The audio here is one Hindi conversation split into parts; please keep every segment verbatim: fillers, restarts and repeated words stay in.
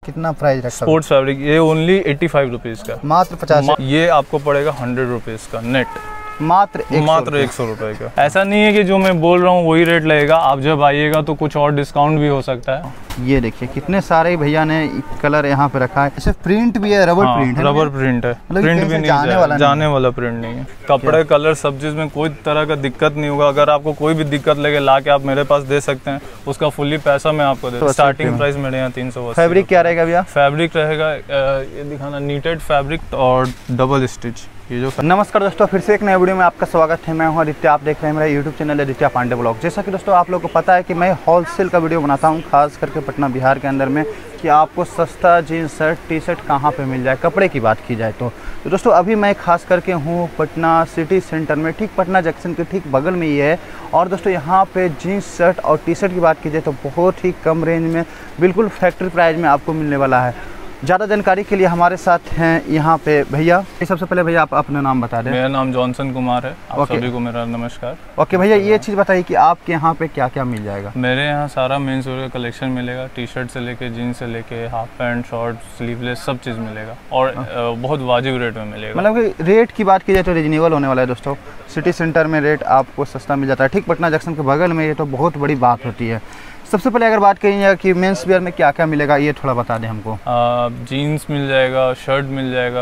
कितना प्राइस रखा? स्पोर्ट्स फैब्रिक ये ओनली एट्टी फाइव रुपीज़ का, मात्र पचास। ये आपको पड़ेगा हंड्रेड रुपीज़ का नेट, मात्र एक मात्र एक सौ रुपए का। ऐसा नहीं है कि जो मैं बोल रहा हूँ वही रेट लगेगा, आप जब आइएगा तो कुछ और डिस्काउंट भी हो सकता है। ये देखिए कितने सारे भैया ने कलर यहाँ पे रखा है। ऐसे प्रिंट भी है, रबर हाँ, प्रिंट है, रबर प्रिंट है, मतलब प्रिंट भी नहीं जाने जाए, वाला जाने वाला प्रिंट नहीं है। कपड़े कलर सब चीज में कोई तरह का दिक्कत नहीं होगा। अगर आपको कोई भी दिक्कत लगे ला के आप मेरे पास दे सकते हैं, उसका फुल्ली पैसा मैं आपको दे। स्टार्टिंग प्राइस मेरे यहाँ तीन सौ। फैब्रिक क्या रहेगा भैया? फैब्रिक रहेगा ये दिखाना, नीटेड फैब्रिक और डबल स्टिच। ये जो नमस्कार दोस्तों, फिर से एक नए वीडियो में आपका स्वागत है। मैं हूं आदित्य, आप देख रहे हैं मेरा YouTube channel Aditya Pandey blog. जैसा कि दोस्तों आप लोगों को पता है कि मैं होलसेल का वीडियो बनाता हूं, खास करके पटना बिहार के अंदर में, कि आपको सस्ता जीन्स शर्ट टी शर्ट कहां पे मिल जाए, कपड़े की बात की जाए तो, तो दोस्तों अभी मैं खास करके हूं पटना सिटी सेंटर में, ठीक पटना जंक्शन के ठीक बगल में ही है। और दोस्तों यहाँ पे जीन्स शर्ट और टी शर्ट की बात की जाए तो बहुत ही कम रेंज में, बिल्कुल फैक्ट्री प्राइस में आपको मिलने वाला है। ज़्यादा जानकारी के लिए हमारे साथ हैं यहाँ पे भैया। सबसे पहले भैया आप अपना नाम बता दें। मेरा नाम जॉनसन कुमार है। आप okay. सभी को मेरा नमस्कार। ओके भैया, ये चीज़ बताइए कि आपके यहाँ पे क्या क्या मिल जाएगा? मेरे यहाँ सारा मेंस वेयर का कलेक्शन मिलेगा, टी शर्ट से लेके जीन्स से लेके हाफ पैंट शॉर्ट स्लीवलेस सब चीज़ मिलेगा और बहुत वाजिब रेट में मिलेगा। मतलब कि रेट की बात की जाए तो रीजनेबल होने वाला है दोस्तों। सिटी सेंटर में रेट आपको सस्ता मिल जाता है, ठीक पटना जंक्शन के बगल में, ये तो बहुत बड़ी बात होती है। सबसे पहले अगर बात करें कि मेंस वेयर में क्या क्या मिलेगा, ये थोड़ा बता दें हमको। जीन्स मिल जाएगा, शर्ट मिल जाएगा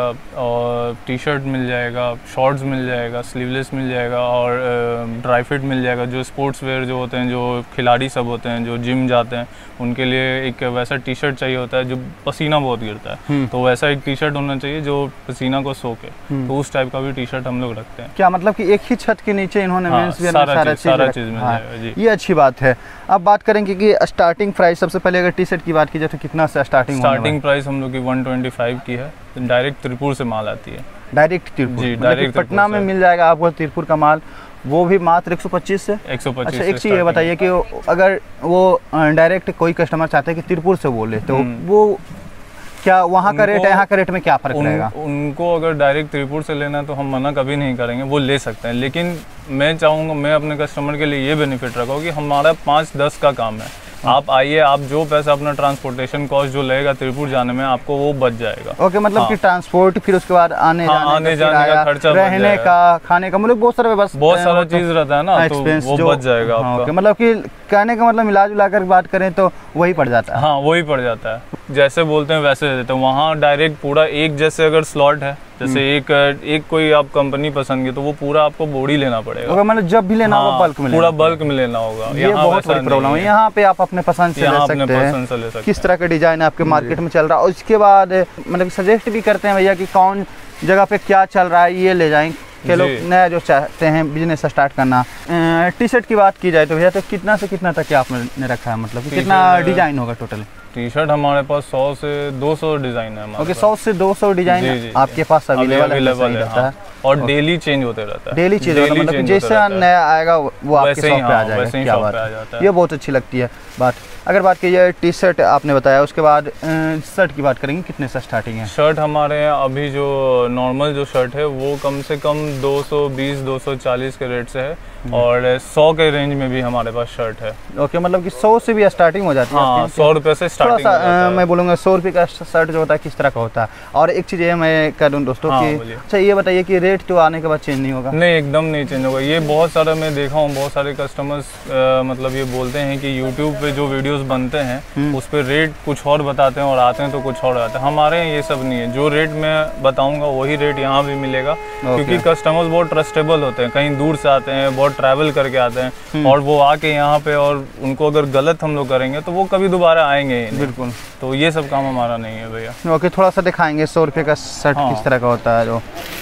और टी शर्ट मिल जाएगा, शॉर्ट्स मिल जाएगा, स्लीवलेस मिल जाएगा और ड्राई फिट मिल जाएगा। जो स्पोर्ट्स वेयर जो होते हैं, जो खिलाड़ी सब होते हैं, जो जिम जाते हैं, उनके लिए एक वैसा टी शर्ट चाहिए होता है जो पसीना बहुत गिरता है, तो वैसा एक टी शर्ट होना चाहिए जो पसीना को सोखे, तो उस टाइप का भी टी शर्ट हम लोग रखते हैं। क्या मतलब कि एक ही छत के नीचे इन्होंने मेंस वेयर में सारा चीज सारा चीज मिल जाएगा जी। ये अच्छी बात है। अब बात करेंगे कि स्टार्टिंग प्राइस, सबसे पहले अगर टी शर्ट की बात की जाए तो कितना से स्टार्टिंग? स्टार्टिंग प्राइस हम लोग की वन ट्वेंटी फाइव की है, डायरेक्ट त्रिपुर से माल आती है। डायरेक्ट त्रिपुर जी, डायरेक्ट पटना में मिल जाएगा आपको त्रिपुर का माल, वो भी मात्र एक सौ पच्चीस से एक सौ पच्चीस। अच्छा, एक चीज़ ये बताइए कि अगर वो डायरेक्ट कोई कस्टमर चाहते हैं कि त्रिपुर से बोले तो वो क्या वहाँ का रेट है, यहाँ का रेट में क्या फर्क उन, रहेगा? उनको अगर डायरेक्ट त्रिपुर से लेना है तो हम मना कभी नहीं करेंगे, वो ले सकते हैं। लेकिन मैं चाहूँगा, मैं अपने कस्टमर के लिए ये बेनिफिट रखूँ कि हमारा पाँच दस का काम है। आप आइए, आप जो पैसा अपना ट्रांसपोर्टेशन कॉस्ट जो लगेगा त्रिपुर जाने में आपको वो बच जाएगा। ओके okay, मतलब हाँ। कि ट्रांसपोर्ट, फिर उसके बाद आने हाँ, जाने, आने जाने का खर्चा, रहने का, खाने का, मतलब बहुत सारा बस बहुत सारा चीज रहता है ना, तो वो बच जाएगा आपका। okay, मतलब कि कहने का मतलब मिला जुला कर बात करें तो वही पड़ जाता है। हाँ, वही पड़ जाता है। जैसे बोलते हैं वैसे दे देते हैं। वहाँ डायरेक्ट पूरा एक जैसे अगर स्लॉट है, जैसे एक एक कोई आप कंपनी पसंद की तो वो पूरा आपको बॉडी लेना पड़ेगा। ओके, मतलब जब भी लेना होगा बल्क में, पूरा बल्क में लेना होगा। ये बहुत बड़ी प्रॉब्लम है। यहाँ पे आप अपने पसंद से ले सकते हैं, किस तरह का डिजाइन आपके मार्केट में चल रहा है। और उसके बाद मतलब सजेस्ट भी करते हैं भैया कि कौन जगह पे क्या चल रहा है, ये ले जाएं के लोग नया जो चाहते हैं बिजनेस स्टार्ट करना। टी शर्ट की बात की जाए तो भैया तो कितना से कितना तक आपने रखा है, मतलब कितना डिजाइन होगा टोटल? टी शर्ट हमारे पास सौ से दो सौ डिजाइन है। ओके, सौ से दो सौ डिजाइन आपके पास अवेलेबल रहता है और डेली चेंज होते रहता है। डेली चेंज होता है, मतलब जैसा नया आएगा वो आपके शॉप पे आ जाएगा। क्या बात है, ये बहुत अच्छी लगती है बात। अगर बात की जाए टी शर्ट आपने बताया, उसके बाद शर्ट की बात करेंगे, कितने से स्टार्टिंग है? शर्ट हमारे यहाँ अभी जो नॉर्मल जो शर्ट है वो कम से कम दो सौ बीस दो सौ चालीस के रेट से है और सौ के रेंज में भी हमारे पास शर्ट है। ओके, मतलब कि सौ से भी स्टार्टिंग हो जाती है। हाँ, सौ रुपये से स्टार्टिंग थोड़ा सा मैं बोलूँगा सौ रुपये का शर्ट जो होता है किस तरह का होता है। और एक चीज़ ये मैं कह दूँ दोस्तों कि अच्छा ये बताइए कि रेट तो आने के बाद चेंज नहीं होगा? नहीं, एकदम नहीं चेंज होगा। ये बहुत सारा मैं देखा हूँ, बहुत सारे कस्टमर्स मतलब ये बोलते हैं कि यूट्यूब पे जो वीडियोस बनते हैं उस पर रेट कुछ और बताते हैं और आते हैं तो कुछ और आते हैं। हमारे यहाँ ये सब नहीं है। जो रेट मैं बताऊँगा वही रेट यहाँ भी मिलेगा, क्योंकि कस्टमर्स बहुत ट्रस्टेबल होते हैं, कहीं दूर से आते हैं, बहुत ट्रैवल करके आते हैं और वो आके यहाँ पे और उनको अगर गलत हम लोग करेंगे तो वो कभी दोबारा आएंगे ही नहीं। बिल्कुल, तो ये सब काम हमारा नहीं है भैया। ओके, थोड़ा सा दिखाएंगे सौ रुपये का शर्ट हाँ। किस तरह का होता है? जो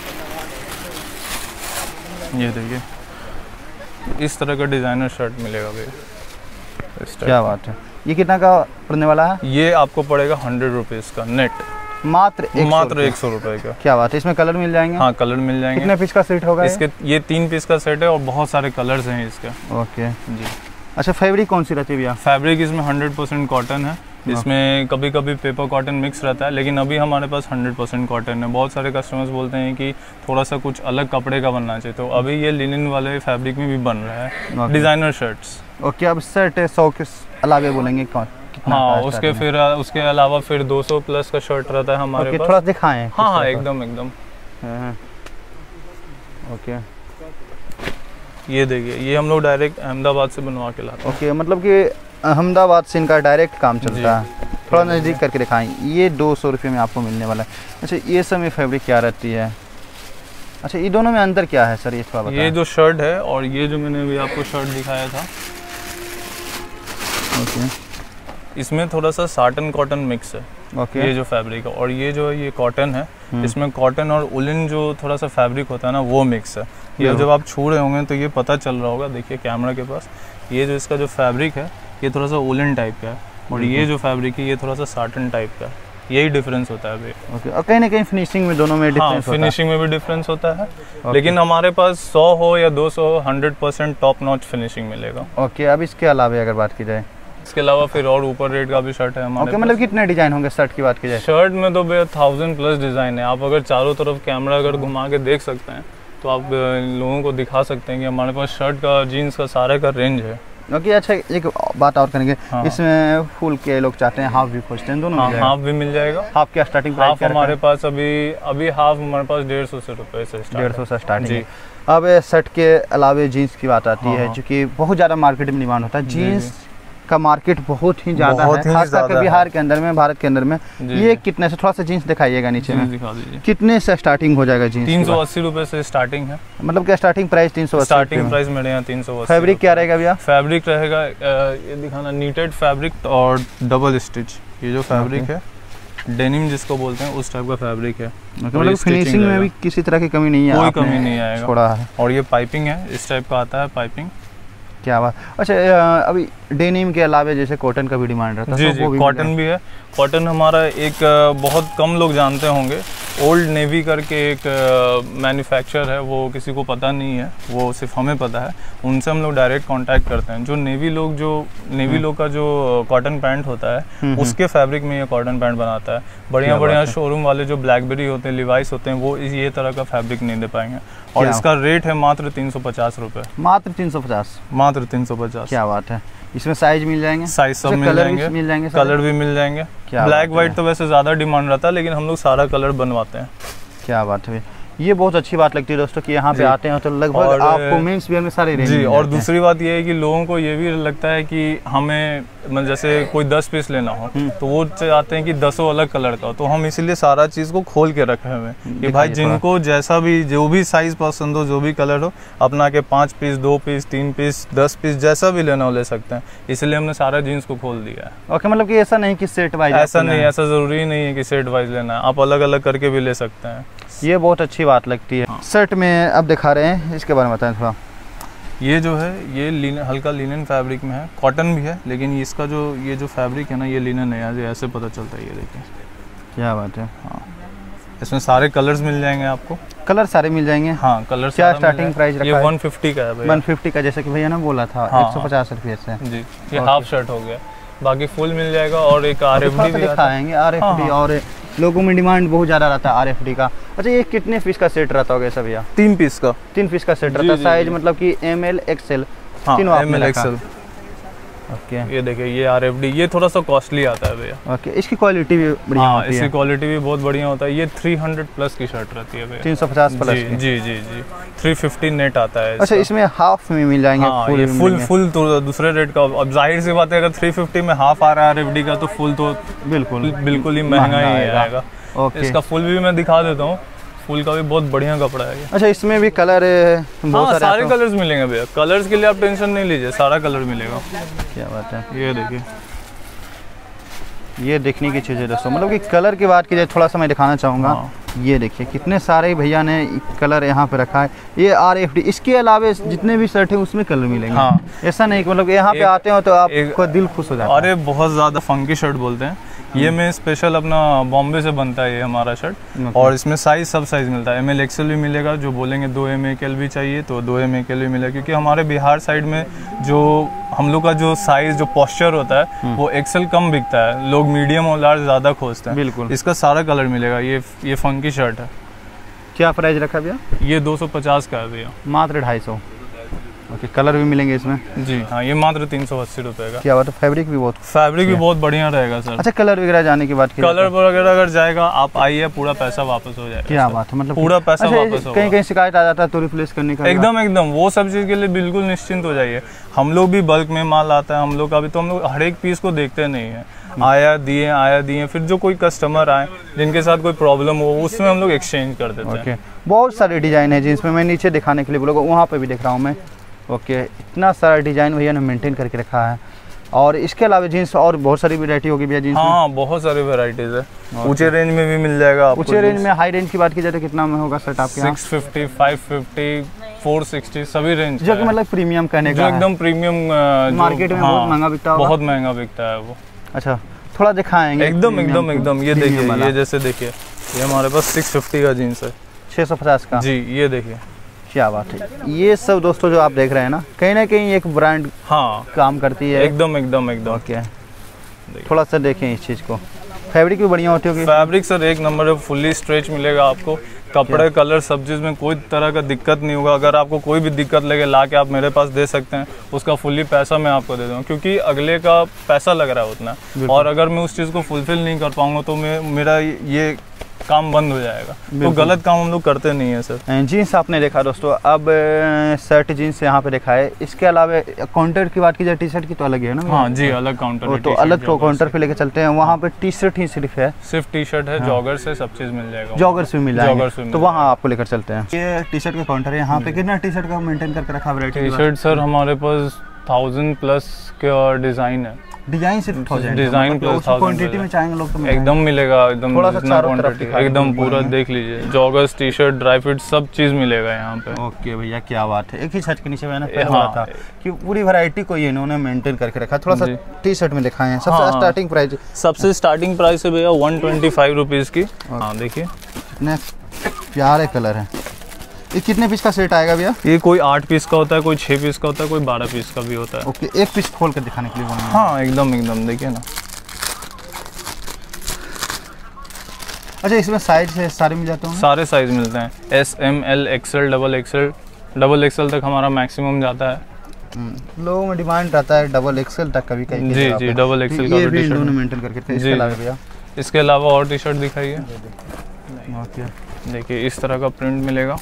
ये देखिए, इस तरह का डिजाइनर शर्ट मिलेगा भैया। क्या बात है, ये कितना का पड़ने वाला है? ये आपको पड़ेगा हंड्रेड रुपीज़ का नेट, मात्र एक मात्र एक सौ रुपए का। क्या बात है, इसमें कलर मिल जाएंगे? हाँ, कलर मिल जाएंगे। कितने पीस का सेट होगा इसके? ये तीन पीस का सेट है और बहुत सारे कलर्स हैं इसके। ओके जी। अच्छा, फैब्रिक कौन सी रहती है भैया? फैब्रिक इसमें हंड्रेड परसेंट कॉटन है। इसमें कभी कभी पेपर कॉटन मिक्स रहता है, लेकिन अभी हमारे पास हंड्रेड परसेंट कॉटन है। बहुत सारे कस्टमर्स बोलते हैं कि थोड़ा सा कुछ अलग कपड़े का बनना चाहिए, तो अभी ये लिनन वाले फैब्रिक में भी बन रहा है डिज़ाइनर शर्ट्स। ओके, अब शर्ट सौ के अलावे बोलेंगे कौन कितना हाँ, का उसके starting फिर उसके अलावा फिर दो सौ प्लस का शर्ट रहता है है? हमारे ओके, पास। थोड़ा दिखाएं। हाँ हाँ एकदम एकदम। हाँ, ओके ये देखिए, ये हम लोग डायरेक्ट अहमदाबाद से बनवा के लाते हैं। ओके, मतलब कि अहमदाबाद से इनका डायरेक्ट काम चलता है। थोड़ा नज़दीक करके दिखाएं। ये दो सौ रुपये में आपको मिलने वाला है। अच्छा, ये सब में फैब्रिक क्या रहती है? अच्छा, ये दोनों में अंतर क्या है सर, ये थोड़ा बताएं। ये जो शर्ट है और ये जो मैंने अभी आपको शर्ट दिखाया था, ओके, इसमें थोड़ा सा साटन कॉटन मिक्स है। ओके, ये जो फैब्रिक है, और ये जो है ये कॉटन है, इसमें कॉटन और उलन जो थोड़ा सा फैब्रिक होता है ना, वो मिक्स है। ये जब आप छू रहे होंगे तो ये पता चल रहा होगा, देखिए कैमरा के पास, ये जो इसका जो फैब्रिक है ये थोड़ा सा उलन टाइप का है, और ये जो फैब्रिक है ये थोड़ा सा साटन टाइप का है। यही डिफरेंस होता है अभी। ओके, और कहीं ना कहीं फिनिशिंग में दोनों में डिफरेंस हाँ, होता है। फिनिशिंग में भी डिफरेंस होता है, लेकिन हमारे पास सौ हो या दो सौ hundred percent top notch finishing मिलेगा। ओके, अब इसके अलावा अगर बात की जाए, इसके अलावा फिर और ऊपर रेट का भी शर्ट है हमारे ओके, मतलब कितने डिजाइन होंगे शर्ट की बात की जाए? शर्ट में तो भैया थाउजेंड प्लस डिज़ाइन है। आप अगर चारों तरफ कैमरा अगर घुमा के देख सकते हैं तो आप लोगों को दिखा सकते हैं कि हमारे पास शर्ट का, जीन्स का, सारे का रेंज है। ओके, अच्छा एक बात और करेंगे। हाँ, इसमें फुल के लोग चाहते हैं, हाफ भी खोजते हैं, दोनों हाँ, मिल जाएगा? हाफ भी मिल जाएगा। हाफ क्या स्टार्टिंग प्राइस? हाफ हमारे पास अभी अभी हाफ हमारे पास डेढ़ सौ से रुपये से स्टार्ट डेढ़ सौ से स्टार्टिंग जी। है। अब शर्ट के अलावा जीन्स की बात आती हाँ, है, हाँ। जो कि बहुत ज़्यादा मार्केट में डिमांड होता है। जी, जीन्स का मार्केट बहुत ही ज़्यादा बहुत है, ही खासकर ज़्यादा बिहार के अंदर में, भारत के अंदर में। जी, ये जी। कितने से, थोड़ा सा जीन्स दिखाइएगा नीचे में, दिखा दीजिए। कितने से स्टार्टिंग हो जाएगा जीन्स? तीन सौ अस्सी रुपये से स्टार्टिंग है। मतलब क्या स्टार्टिंग प्राइस तीन सौ अस्सी? स्टार्टिंग प्राइस मेरे यहाँ तीन सौ अस्सी। फैब्रिक क्या रहेगा भैया? फैब्रिक रहेगा अ, ये दिखाना, नीटेड फैब्रिक और डबल स्टिच। ये जो फैब्रिक है डेनिम जिसको बोलते हैं उस टाइप का फैब्रिक है। मतलब फिनिशिंग में भी किसी तरह की कमी नहीं है? कोई आपने कमी नहीं आएगा। छोड़ा है। और ये पाइपिंग है, इस टाइप का आता है पाइपिंग। क्या बात। अच्छा, अ, अभी डेनिम के अलावा जैसे कॉटन का भी डिमांड रहता है? जी तो जी, वो भी कॉटन भी है। कॉटन हमारा एक अ, बहुत कम लोग जानते होंगे, ओल्ड नेवी करके एक मैन्युफैक्चर है, वो किसी को पता नहीं है, वो सिर्फ हमें पता है। उनसे हम लोग डायरेक्ट कांटेक्ट करते हैं। जो नेवी लोग जो नेवी लोग का जो कॉटन पैंट होता है उसके फैब्रिक में ये कॉटन पैंट बनाता है। बढ़िया बढ़िया शोरूम वाले जो ब्लैकबेरी होते हैं, लिवाइस होते हैं, वो इस ये तरह का फैब्रिक नहीं दे पाएंगे। और इसका रेट है मात्र तीन सौ पचास रुपये। मात्र तीन सौ पचास? मात्र तीन सौ पचास। क्या बात है। इसमें साइज मिल जाएंगे? साइज सब मिल कलर जाएंगे, मिल जाएंगे, कलर भी मिल जाएंगे। ब्लैक वाइट तो वैसे ज़्यादा डिमांड रहता है, लेकिन हम लोग सारा कलर बनवाते हैं। क्या बात है, ये बहुत अच्छी बात लगती है दोस्तों कि यहाँ पे आते हैं तो लगभग आपको मेंस वियर में सारे रेंज जी। और दूसरी बात ये है कि लोगों को ये भी लगता है कि हमें मतलब जैसे कोई दस पीस लेना हो तो वो चाहते हैं कि दसों अलग कलर का हो, तो हम इसीलिए सारा चीज़ को खोल के रखे हुए हैं कि भाई जिनको जैसा भी, जो भी साइज़ पसंद हो, जो भी कलर हो, अपना के पाँच पीस, दो पीस, तीन पीस, दस पीस, जैसा भी लेना हो ले सकते हैं। इसलिए हमने सारा जीन्स को खोल दिया है। ओके, मतलब कि ऐसा नहीं कि सेट वाइज? ऐसा नहीं, ऐसा ज़रूरी नहीं है कि सेट वाइज लेना है, आप अलग अलग करके भी ले सकते हैं। ये बहुत अच्छी बात लगती है। हाँ। शर्ट में अब दिखा रहे हैं, इसके बारे में बताएं थोड़ा। ये जो है ये लिन, हल्का लिनन फैब्रिक में है, कॉटन भी है, लेकिन इसका जो ये जो फैब्रिक है ना, ये लिनन है, ये ऐसे पता चलता है। ये देखिए, क्या बात है। हाँ, इसमें सारे कलर्स मिल जाएंगे आपको। कलर सारे मिल जाएंगे? हाँ, कलर। क्या स्टार्टिंग प्राइस रखा है? ये एक सौ पचास का है भैया। एक सौ पचास का, जैसे कि भैया ने बोला था। हाँ, एक सौ पचास रुपये से जी। ये हाफ शर्ट हो गया, बाकी फुल मिल जाएगा। और एक आरएफडी भी दिखाएंगे, आरएफडी। और लोगों में डिमांड बहुत ज़्यादा रहता है आरएफडी का। अच्छा, ये कितने पीस का सेट रहता होगा सब भैया? तीन पीस का। तीन पीस का सेट रहता है। साइज मतलब कि एम एल एक्सएल तीनों एम एल एक्सएल। ओके, ये देखिए, ये आरएफडी, ये थोड़ा सा कॉस्टली आता है भैया। ओके, इसकी क्वालिटी भी बढ़िया हाँ, होती है? इसकी क्वालिटी भी बहुत बढ़िया होता है। ये तीन सौ प्लस की शर्ट रहती है भैया। तीन सौ पचास प्लस जी, की? जी जी जी, तीन सौ पचास नेट आता है। अच्छा, इसमें हाफ में मिल जाएंगे? हाँ, फुल ये फुल फुल तो दूसरे रेट का। अब जाहिर सी बात है, अगर तीन सौ पचास में हाफ आ रहा है आरएफडी का, तो फुल तो बिल्कुल बिल्कुल ही महंगा ही आएगा। ओके, इसका फुल भी मैं दिखा देता हूँ, फुल का भी बहुत बढ़िया कपड़ा है ये। अच्छा, इसमें भी कलर बहुत हाँ, सारे सारे कलर्स मिलेंगे भैया। कलर्स के लिए आप टेंशन नहीं लीजिए, सारा कलर मिलेगा। क्या बात है। ये देखिए, ये देखने की चीज़ है दोस्तों। मतलब कि कलर की बात की जाए, थोड़ा सा मैं दिखाना चाहूँगा। हाँ। ये देखिए कितने सारे भैया ने कलर यहाँ पे रखा है। ये आरएफडी, इसके अलावा जितने भी शर्ट है उसमें कलर मिलेंगे? हाँ। ऐसा नहीं कि मतलब यहाँ पे आते हो तो आपका दिल खुश हो जाता है? अरे बहुत ज़्यादा फंकी शर्ट बोलते हैं ये। मैं स्पेशल अपना बॉम्बे से बनता है ये हमारा शर्ट। और इसमें साइज सब साइज़ मिलता है। एम एल एक्सएल भी मिलेगा, जो बोलेंगे दो एम एल भी चाहिए तो दो एम एल भी मिलेगा। क्योंकि हमारे बिहार साइड में जो हम लोग का जो साइज़, जो पॉस्चर होता है, वो एक्सएल कम बिकता है। लोग मीडियम और लार्ज ज़्यादा खोजते हैं। बिल्कुल, इसका सारा कलर मिलेगा। ये ये फंकी शर्ट है। क्या प्राइस रखा भैया? ये दो सौ पचास का है भैया। मात्र ढाई सौ? ओके, कलर भी मिलेंगे इसमें? जी हाँ, ये मात्र तीन सौ अस्सी रुपए का। क्या बात है, फैब्रिक भी बहुत फैब्रिक भी बहुत बढ़िया रहेगा सर। अच्छा, कलर वगैरह जाने की बात की, कलर वगैरह अगर जाएगा आप आइए, पूरा पैसा वापस हो जाएगा। क्या बात है, मतलब पूरा पैसा अच्छा, वापस होगा। कहीं कहीं शिकायत आ जाता है तो रिप्लेस करने का? एकदम एकदम, वो सब चीज़ के लिए बिल्कुल निश्चिंत हो जाइए। हम लोग भी बल्क में माल आता है हम लोग का भी, तो हम लोग हर एक पीस को देखते नहीं है, आया दिए आया दिए, फिर जो कोई कस्टमर आए जिनके साथ कोई प्रॉब्लम हो उसमें हम लोग एक्सचेंज कर देते हैं। बहुत सारे डिज़ाइन है जीन्स में, मैं नीचे दिखाने के लिए बोलूँगा, वहाँ पे भी देख रहा हूँ मैं। ओके, इतना सारा डिज़ाइन भैया ने मेंटेन करके रखा है। और इसके अलावा जीन्स और बहुत सारी वैरायटी होगी भैया जीन्स? हाँ, बहुत सारी वैराइटीज़ है। ऊंचे रेंज में भी मिल जाएगा आपको। ऊंचे रेंज में, हाई रेंज की बात की जाए तो कितना में होगा शर्ट आपके यहाँ? Six fifty, five fifty, four sixty सभी रेंज, जो कि मतलब प्रीमियम कहने का, जो एकदम प्रीमियम मार्केट में बहुत महंगा बिकता है। बहुत महंगा बिकता है वो। अच्छा, थोड़ा दिखाएंगे? एकदम एकदम एकदम, ये देखिए, ये जैसे देखिए, ये हमारे पास सिक्स फिफ्टी का जीन्स है, छः सौ पचास का। जी, ये देखिए। क्या बात है। ये सब दोस्तों जो आप देख रहे हैं ना, कहीं ना कहीं एक ब्रांड हाँ काम करती है। एकदम एकदम एकदम। ओके, थोड़ा सा देखें इस चीज़ को। फैब्रिक भी बढ़िया होती होगी? फैब्रिक सर एक नंबर है, फुल्ली स्ट्रेच मिलेगा आपको। कपड़े, कलर, सब चीज़ में कोई तरह का दिक्कत नहीं होगा। अगर आपको कोई भी दिक्कत लगे, ला के आप मेरे पास दे सकते हैं, उसका फुल्ली पैसा मैं आपको दे दूँगा, क्योंकि अगले का पैसा लग रहा है उतना, और अगर मैं उस चीज़ को फुलफिल नहीं कर पाऊँगा तो मैं मेरा ये काम बंद हो जाएगा। तो गलत काम हम लोग करते नहीं है सर। जीन्स आपने देखा दोस्तों, अब शर्ट जीन्स यहाँ पे देखा है। इसके अलावा काउंटर की बात की जाए, टी शर्ट की तो अलग है ना? हाँ जी, अलग काउंटर, तो अलग काउंटर पे लेके चलते हैं। वहाँ पे टी शर्ट ही सिर्फ है? सिर्फ टी शर्ट है, जॉगर्स है, सब चीज़ मिल जाएगा। जॉगर्स भी मिल जाएगा, तो वहाँ आपको लेकर चलते हैं। ये टी शर्ट का काउंटर है, यहाँ पे कितना टी शर्ट का मेंटेन करके रखा है? टी शर्ट सर हमारे पास थाउजेंड प्लस के डिज़ाइन है। डिजाइन सिर्फ डिजाइन प्लस क्वांटिटी में चाहेंगे लोग तो एकदम मिलेगा, एकदम थोड़ा सा चारों तरफ एकदम पूरा देख लीजिए। Joggers, T shirt, dry fit, सब चीज़ मिलेगा यहाँ पे। ओके भैया, क्या बात है। एक ही छत के नीचे मैंने पहले बोला था कि पूरी वैरायटी को इन्होंने मेंटेन करके रखा। थोड़ा सा टी शर्ट में दिखाएं। सबसे स्टार्टिंग प्राइस? सबसे स्टार्टिंग प्राइस है भैया वन ट्वेंटी फाइव रुपीज़ की। हाँ देखिए, कितने प्यारे कलर हैं। ये कितने पीस का सेट आएगा भैया? ये कोई आठ पीस का होता है, कोई छः पीस का होता है, कोई बारह पीस का भी होता है। ओके, एक पीस खोल कर दिखाने के लिए बोला। हाँ एकदम एकदम, देखिए ना। अच्छा, इसमें साइज है सारे मिल जाते हैं? सारे साइज मिलते हैं, S, M, L, XL, double XL, double XL तक हमारा मैक्सिमम जाता है। लोगों में डिमांड रहता है डबल एक्सएल तक कभी कहीं। जी जी, डबल एक्सएल का भी इन्होंने मेंटेन करके। इसके अलावा भैया? इसके अलावा और टी शर्ट दिखाइए। ओके, देखिए इस तरह का प्रिंट मिलेगा।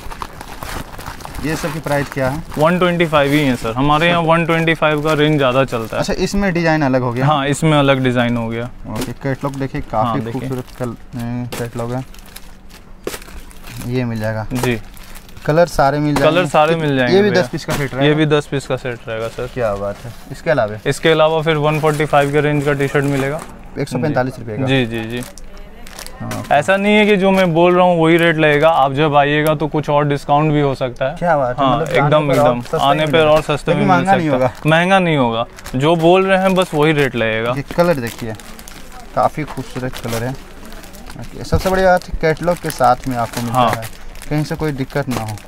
ये सब की प्राइस क्या है? वन ट्वेंटी फाइव ही है सर, हमारे यहाँ वन ट्वेंटी फाइव का रेंज ज़्यादा चलता है। अच्छा, इसमें डिज़ाइन अलग हो गया? हाँ, इसमें अलग डिज़ाइन हो गया। ओके, कैटलॉग देखिए, काफ़ी हाँ, खूबसूरत कैटलॉग है। ये मिल जाएगा जी। कलर सारे मिल जाएंगे? कलर सारे मिल जाएंगे। ये भी दस पीस का सेट रहेगा? ये भी दस पीस का सेट रहेगा सर। क्या बात है। इसके अलावा? इसके अलावा फिर वन फोर्टी फाइव के रेंज का टी शर्ट मिलेगा, एक सौ पैंतालीस रुपये का। जी जी जी। हाँ, ऐसा नहीं है कि जो मैं बोल रहा हूँ वही रेट लगेगा, आप जब आइएगा तो कुछ और डिस्काउंट भी हो सकता है। क्या बात है। हाँ, मतलब एकदम एकदम आने पर और सस्ते में मिल सकता है। महंगा नहीं होगा, जो बोल रहे हैं बस वही रेट लगेगा। ये कलर देखिए, काफ़ी खूबसूरत कलर है। सबसे बड़ी बात कैटलॉग के साथ में आपको मिलता है, कहीं से कोई दिक्कत ना हो।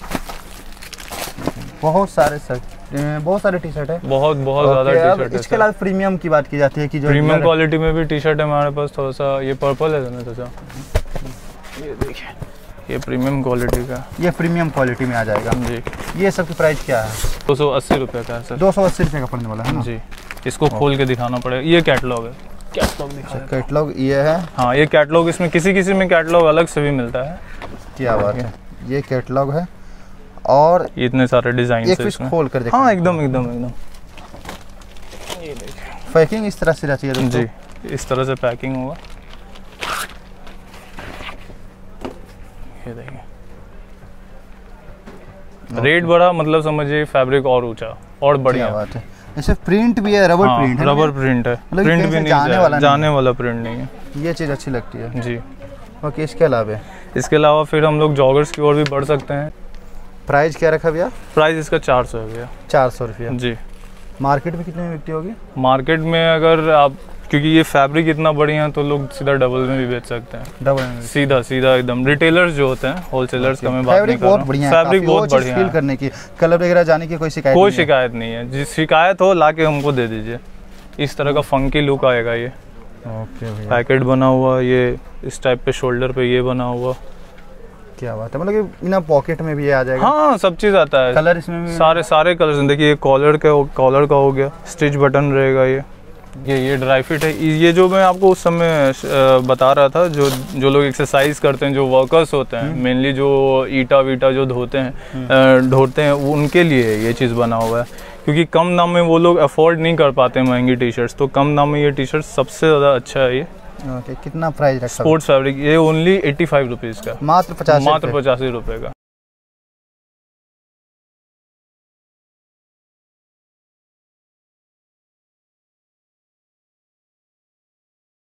बहुत सारे शर्ट, बहुत सारे टी शर्ट है, बहुत बहुत ज़्यादा टी शर्ट है। इसके अलावा प्रीमियम की बात की जाती है कि जो प्रीमियम क्वालिटी में भी टी शर्ट है हमारे पास। थोड़ा सा ये पर्पल है ना चाचा, ये देखिए, ये प्रीमियम क्वालिटी का। ये प्रीमियम क्वालिटी में आ जाएगा जी। ये सब की प्राइस क्या है? दो सौ अस्सी रुपये का है सर। दो सौ अस्सी रुपये का पड़ने वाला है ना जी। इसको खोल के दिखाना पड़ेगा। ये कैटलॉग है, कैटलॉग दिखा। कैटलॉग ये है? हाँ, ये कैटलॉग, इसमें किसी किसी में कैटलॉग अलग से भी मिलता है। क्या बात है। ये कैटलॉग है और इतने सारे डिजाइन एक पीस खोल कर देखो। हाँ एकदम एकदम एकदम। ये देखिए, पैकिंग इस तरह से रहती है जी, इस तरह से पैकिंग होगा। ये देखिए, रेट बड़ा, मतलब समझिए फैब्रिक और ऊंचा और बढ़िया। बात है। ऐसे प्रिंट भी है, रबर प्रिंट है। रबर प्रिंट है, प्रिंट भी नहीं जाने वाला जाने वाला प्रिंट नहीं है। ये चीज़ अच्छी लगती है जी। ओके, इसके अलावा इसके अलावा फिर हम लोग जॉगर्स की ओर भी बढ़ सकते हैं। प्राइस क्या रखा भैया? प्राइस इसका चार सौ है भैया। चार सौ रुपया जी। मार्केट में कितने में बिकती होगी? मार्केट में अगर आप, क्योंकि ये फैब्रिक इतना बढ़िया है तो लोग सीधा डबल में भी बेच सकते हैं। डबल में सीधा सीधा एकदम। रिटेलर्स जो होते हैं, होलसेलर्स का मैं बात नहीं कर रहा हूं। फैब्रिक बहुत बढ़िया है। करने की, कलर वगैरह जाने की कोई शिकायत कोई शिकायत नहीं है। जिस शिकायत हो ला के हमको दे दीजिए। इस तरह का फंकी लुक आएगा ये। ओके भैया, पैकेट बना हुआ, ये इस टाइप पे शोल्डर पे ये बना हुआ। क्या बात है, मतलब कि बिना पॉकेट में भी ये आ जाएगा? हाँ सब चीज़ आता है। कलर इसमें भी सारे सारे कलर्स देखिए, ये कॉलर का कॉलर का हो गया, स्टिच बटन रहेगा ये ये ये ड्राई फिट है। ये जो मैं आपको उस समय बता रहा था, जो जो लोग एक्सरसाइज करते हैं, जो वर्कर्स होते हैं मेनली, जो ईटा वीटा जो धोते हैं ढोते हैं, उनके लिए ये चीज़ बना हुआ है, क्योंकि कम दाम में वो लोग अफोर्ड नहीं कर पाते हैं महंगी टी शर्ट्स, तो कम दाम में ये टी शर्ट सबसे ज़्यादा अच्छा है ये। ओके, कितना प्राइस रखा? स्पोर्ट्स फैब्रिक, ये ओनली एट्टी फाइव रुपीज़ का, मात्र पचास मात्र पचासी रुपये का।